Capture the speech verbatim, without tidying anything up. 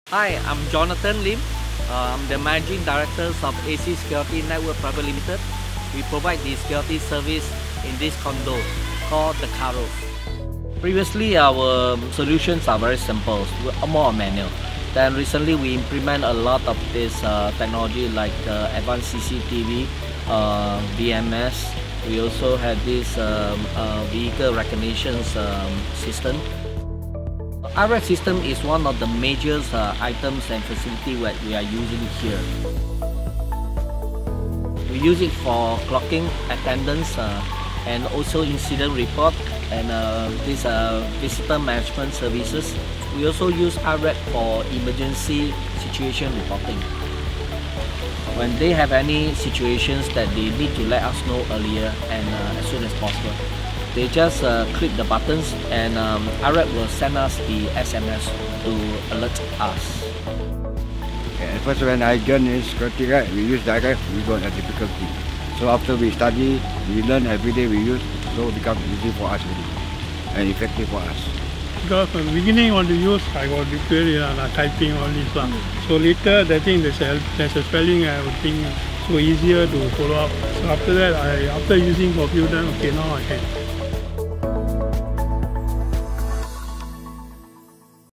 Hi, I'm Jonathan Lim. Uh, I'm the Managing Director of Acies Security Networks Private Limited. We provide the security service in this condo called the Calrose. Previously, our solutions are very simple, more manual. Then recently, we implement a lot of this uh, technology like uh, advanced C C T V, uh, V M S. We also had this um, uh, vehicle recognition um, system. iREP system is one of the major uh, items and facility that we are using here. We use it for clocking, attendance, uh, and also incident report and uh, this uh, visitor management services. We also use iREP for emergency situation reporting. When they have any situations that they need to let us know earlier and uh, as soon as possible, they just uh, click the buttons and um, iREP will send us the S M S to alert us. At first when I joined in security, right, we use the iREP, we don't have difficulty. So after we study, we learn every day we use, so it becomes easy for us really, and effective for us. Because from the beginning I want to use, I got difficulty in uh, typing all this. Mm. So later I think there's a, there's a spelling and everything, so easier to follow up. So after that, I after using for a few times, okay, now I can.